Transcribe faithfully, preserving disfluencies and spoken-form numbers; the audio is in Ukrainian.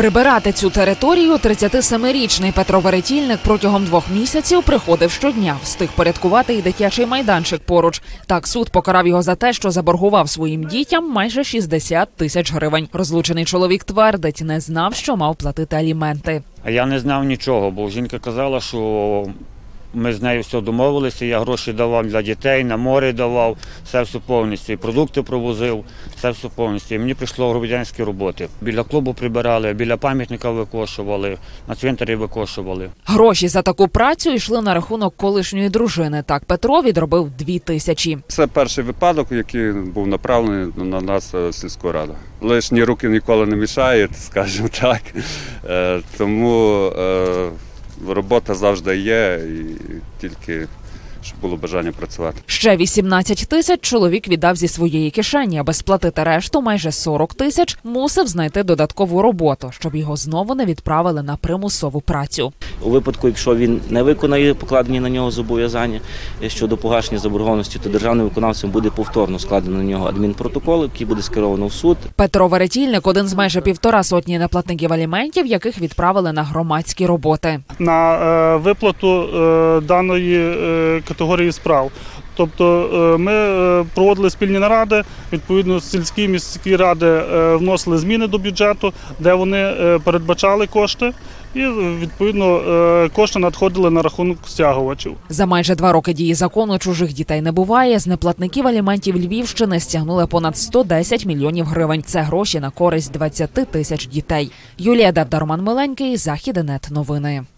Прибирати цю територію тридцятисемирічний Петро Веретільник протягом двох місяців приходив щодня. Встиг порядкувати і дитячий майданчик поруч. Так суд покарав його за те, що заборгував своїм дітям майже шістдесят тисяч гривень. Розлучений чоловік твердить, не знав, що мав платити аліменти. А я не знав нічого, бо жінка казала, що ми з нею все домовилися, я гроші давав для дітей, на море давав, все все повністю, і продукти провозив, все все повністю. І мені прийшло громадянські роботи. Біля клубу прибирали, біля пам'ятника викошували, на цвинтарі викошували. Гроші за таку працю йшли на рахунок колишньої дружини. Так Петро відробив дві тисячі. Це перший випадок, який був направлений на нас, сільську раду. Лишні руки ніколи не мішають, скажімо так, тому робота завжди є, і тільки щоб було бажання працювати. Ще вісімнадцять тисяч чоловік віддав зі своєї кишені, аби сплатити решту, майже сорок тисяч, мусив знайти додаткову роботу, щоб його знову не відправили на примусову працю. У випадку, якщо він не виконає покладені на нього зобов'язання щодо погашення заборгованості, то державним виконавцем буде повторно складено на нього адмінпротокол, який буде скеровано в суд. Петро Веретільник – один з майже півтора сотні неплатників аліментів, яких відправили на громадські роботи. На е, виплату е, даної е, категорії справ. Тобто ми проводили спільні наради, відповідно сільські міські ради вносили зміни до бюджету, де вони передбачали кошти і відповідно кошти надходили на рахунок стягувачів. За майже два роки дії закону «Чужих дітей не буває» з неплатників аліментів Львівщини стягнули понад сто десять мільйонів гривень. Це гроші на користь двадцяти тисяч дітей. Юлія Девда, Роман Миленький, Західнет новини.